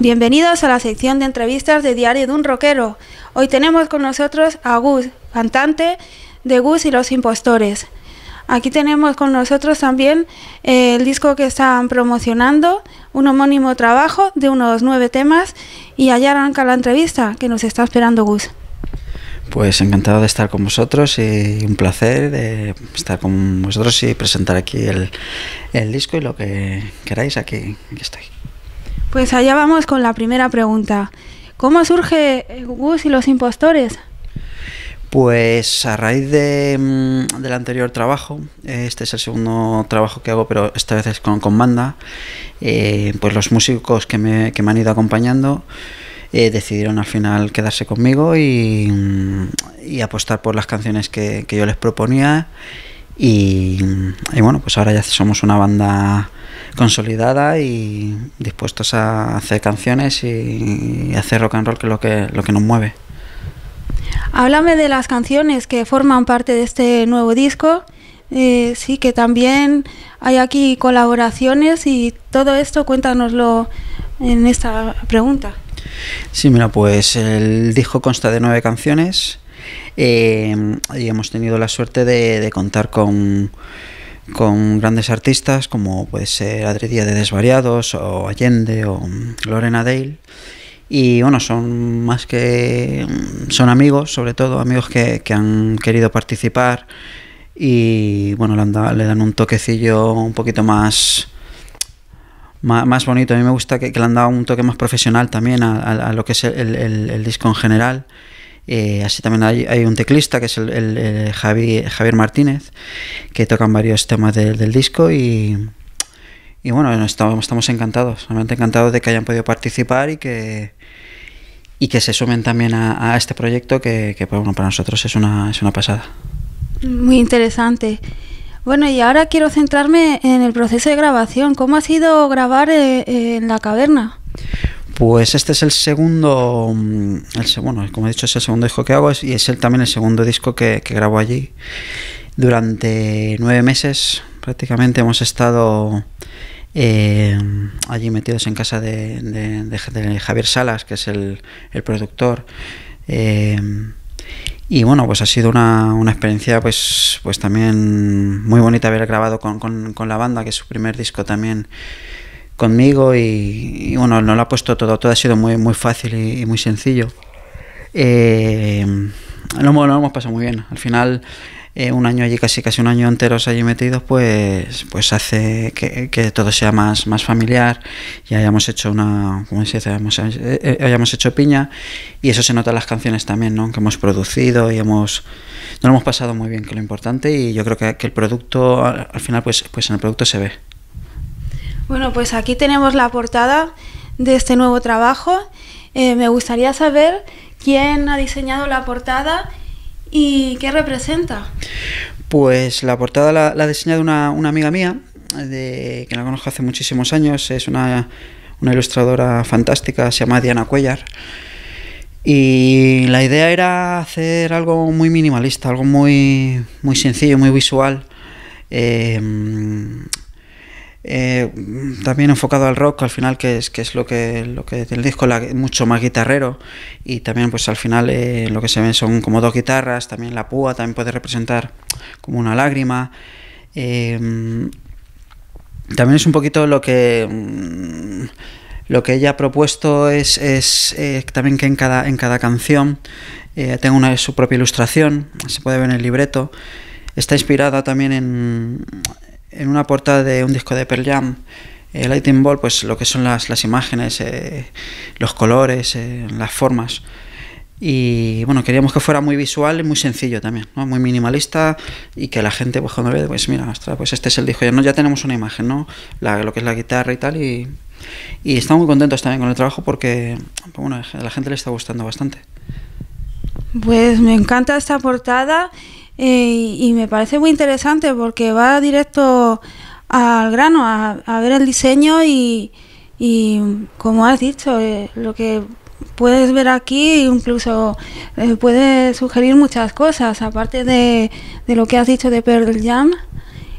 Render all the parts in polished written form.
Bienvenidos a la sección de entrevistas de Diario de un Rockero. Hoy tenemos con nosotros a Gus, cantante de Gus y los Impostores. Aquí tenemos con nosotros también el disco que están promocionando, un homónimo trabajo de unos 9 temas, y allá arranca la entrevista que nos está esperando Gus. Pues encantado de estar con vosotros y un placer de estar con vosotros y presentar aquí el disco y lo que queráis, aquí estoy. Pues allá vamos con la primera pregunta. ¿Cómo surge Gus y los Impostores? Pues a raíz del anterior trabajo, este es el segundo trabajo que hago, pero esta vez es con banda, pues los músicos que me han ido acompañando decidieron al final quedarse conmigo y apostar por las canciones que yo les proponía y bueno, pues ahora ya somos una banda consolidada y dispuestos a hacer canciones y hacer rock and roll, que es lo que nos mueve. Háblame de las canciones que forman parte de este nuevo disco. Sí, que también hay aquí colaboraciones y todo esto, cuéntanoslo en esta pregunta. Sí, mira, pues el disco consta de 9 canciones y hemos tenido la suerte de contar con grandes artistas como puede ser Adri Díaz de Desvariados o Allende o Lorena Dale. Y bueno, son amigos, sobre todo amigos que han querido participar y bueno, le dan un toquecillo un poquito más bonito. A mí me gusta que le han dado un toque más profesional también a lo que es el disco en general. Así también hay un teclista que es el Javier Martínez, que tocan varios temas del disco y bueno, estamos encantados, realmente encantados de que hayan podido participar y que se sumen también a este proyecto que bueno, para nosotros es una pasada. Muy interesante. Bueno, y ahora quiero centrarme en el proceso de grabación. ¿Cómo ha sido grabar en La Caverna? Pues este es el segundo, bueno, como he dicho, es el segundo disco que hago y es también el segundo disco que grabo allí. Durante 9 meses prácticamente hemos estado allí metidos en casa de Javier Salas, que es el productor. Y bueno, pues ha sido una experiencia pues también muy bonita haber grabado con la banda, que es su primer disco también conmigo y bueno, no lo ha puesto todo ha sido muy fácil y muy sencillo. Lo hemos pasado muy bien. Al final un año allí, casi un año enteros allí metidos, pues hace que todo sea más familiar y hayamos hecho hayamos hecho piña, y eso se nota en las canciones también, ¿no? Que hemos producido y nos lo hemos pasado muy bien, que es lo importante, y yo creo que el producto al final pues en el producto se ve. Bueno, pues aquí tenemos la portada de este nuevo trabajo. Me gustaría saber quién ha diseñado la portada y qué representa. Pues la portada la ha diseñado una amiga mía, que la conozco hace muchísimos años. Es una ilustradora fantástica, se llama Diana Cuellar. Y la idea era hacer algo muy minimalista, algo muy sencillo, muy visual. También enfocado al rock al final, que es lo que el disco, mucho más guitarrero, y también pues al final lo que se ven son como 2 guitarras, también la púa también puede representar como una lágrima. También es un poquito lo que ella ha propuesto es también que en cada canción tenga su propia ilustración, se puede ver en el libreto. Está inspirada también en una portada de un disco de Pearl Jam, Lightning Ball, pues lo que son las imágenes, los colores, las formas. Y bueno, queríamos que fuera muy visual y muy sencillo también, ¿no? Muy minimalista, y que la gente pues cuando ve, pues mira, ostras, pues este es el disco, ya tenemos una imagen, ¿no? Lo que es la guitarra y tal, y estamos muy contentos también con el trabajo porque bueno, a la gente le está gustando bastante. Pues me encanta esta portada. Y me parece muy interesante porque va directo al grano, a ver el diseño y como has dicho, lo que puedes ver aquí incluso puede sugerir muchas cosas, aparte de lo que has dicho de Pearl Jam.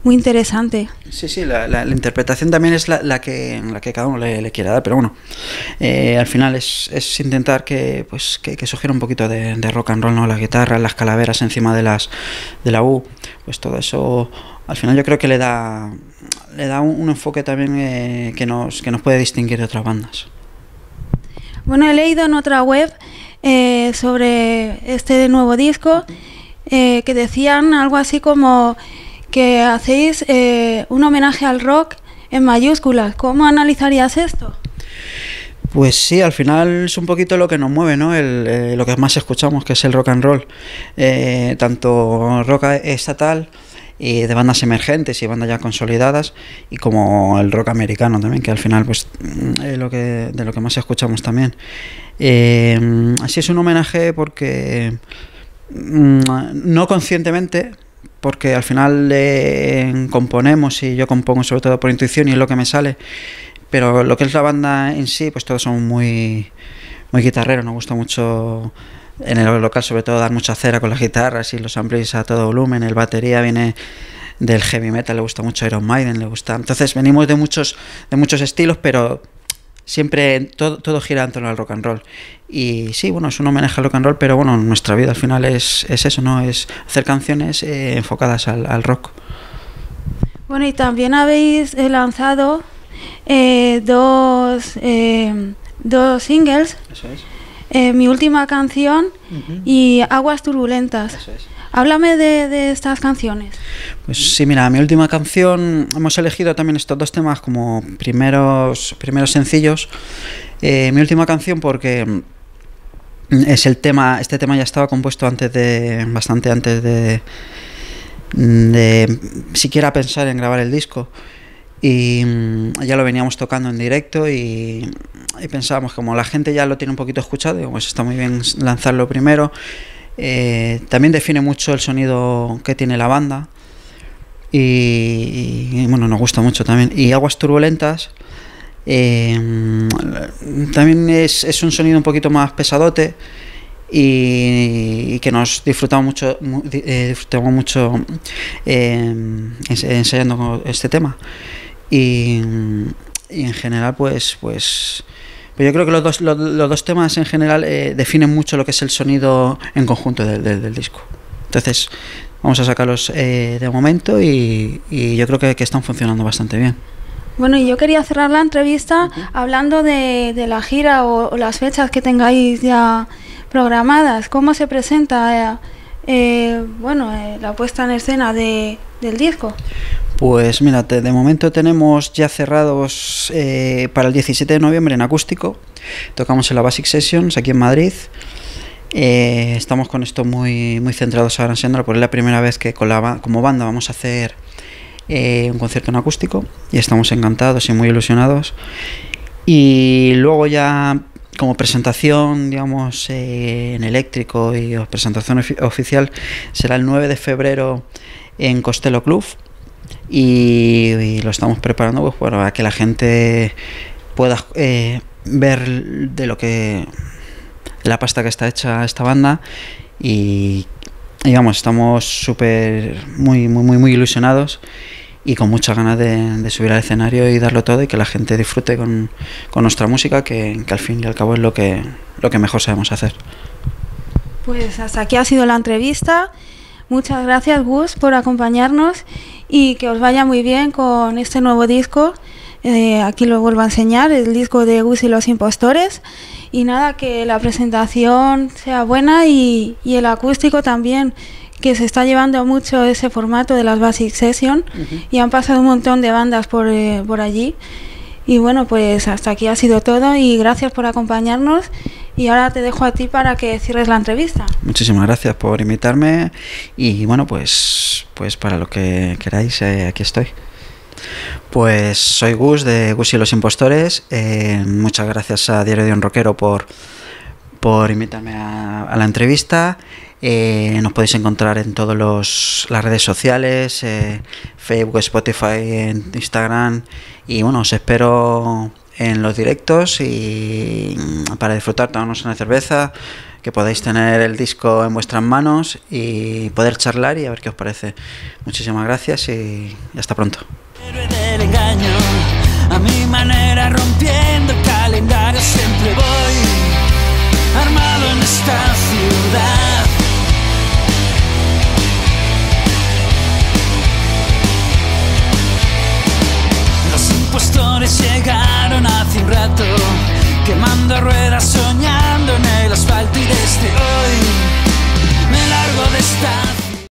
muy interesante. Sí, sí, la interpretación también es la que cada uno le quiera dar, pero bueno, al final es intentar que sugiera un poquito de rock and roll, ¿no? La guitarra, las calaveras encima de la U, pues todo eso al final yo creo que le da un enfoque también que nos puede distinguir de otras bandas. Bueno, he leído en otra web sobre este nuevo disco que decían algo así como que hacéis un homenaje al rock en mayúsculas. ¿Cómo analizarías esto? Pues sí, al final es un poquito lo que nos mueve, ¿no? Lo que más escuchamos, que es el rock and roll. Tanto rock estatal y de bandas emergentes y bandas ya consolidadas, y como el rock americano también, que al final pues de lo que más escuchamos también. Así es un homenaje porque no conscientemente, porque al final componemos, y yo compongo sobre todo por intuición y es lo que me sale, pero lo que es la banda en sí, pues todos somos muy guitarreros. Nos gusta mucho en el local sobre todo dar mucha cera con las guitarras y los amplis a todo volumen. El batería viene del heavy metal, le gusta mucho Iron Maiden, le gusta. Entonces venimos de muchos estilos, pero siempre todo gira en torno al rock and roll. Y sí, bueno, es un homenaje al rock and roll, pero bueno, nuestra vida al final es eso, ¿no? Es hacer canciones enfocadas al rock. Bueno, y también habéis lanzado dos singles. Eso es. Mi última canción y Aguas Turbulentas. Eso es. Háblame de estas canciones. Pues sí, mira, mi última canción, hemos elegido también estos dos temas como primeros sencillos. Mi última canción porque este tema ya estaba compuesto bastante antes de siquiera pensar en grabar el disco. Y ya lo veníamos tocando en directo y pensábamos, como la gente ya lo tiene un poquito escuchado, pues está muy bien lanzarlo primero. También define mucho el sonido que tiene la banda y bueno, nos gusta mucho también. Y Aguas Turbulentas también es un sonido un poquito más pesadote y que nos disfrutamos mucho ensayando este tema. Y en general pues yo creo que los dos temas en general definen mucho lo que es el sonido en conjunto del disco. Entonces vamos a sacarlos de momento y yo creo que están funcionando bastante bien. Bueno, y yo quería cerrar la entrevista hablando de la gira o las fechas que tengáis ya programadas. ¿Cómo se presenta la puesta en escena del disco? Pues mira, de momento tenemos ya cerrados para el 17 de noviembre en acústico. Tocamos en la Basic Sessions aquí en Madrid. Estamos con esto muy centrados ahora en Sendra, porque es la primera vez que como banda vamos a hacer un concierto en acústico y estamos encantados y muy ilusionados. Y luego ya como presentación, digamos, en eléctrico y presentación oficial será el 9 de febrero en Costello Club. Y lo estamos preparando pues para que la gente pueda ver de la pasta que está hecha esta banda y vamos, estamos muy ilusionados y con muchas ganas de subir al escenario y darlo todo y que la gente disfrute con nuestra música, que al fin y al cabo es lo que mejor sabemos hacer. Pues hasta aquí ha sido la entrevista. Muchas gracias, Gus, por acompañarnos y que os vaya muy bien con este nuevo disco. Aquí lo vuelvo a enseñar, el disco de Gus y los Impostores. Y nada, que la presentación sea buena y el acústico también, que se está llevando mucho ese formato de las Basic Sessions y han pasado un montón de bandas por allí. Y bueno, pues hasta aquí ha sido todo y gracias por acompañarnos. Y ahora te dejo a ti para que cierres la entrevista. Muchísimas gracias por invitarme y bueno, pues para lo que queráis, aquí estoy. Pues soy Gus de Gus y los Impostores. Muchas gracias a Diario de un Rockero por invitarme a la entrevista. Nos podéis encontrar en todas las redes sociales, Facebook, Spotify, Instagram, y bueno, os espero en los directos y para disfrutar, tomarnos una cerveza, que podáis tener el disco en vuestras manos y poder charlar y a ver qué os parece. Muchísimas gracias y hasta pronto. Del engaño, a mi manera, rompiendo el calendario, siempre voy armado en esta ciudad. Los impostores llegaron hace un rato, quemando ruedas, soñando en el asfalto, y desde hoy me largo de esta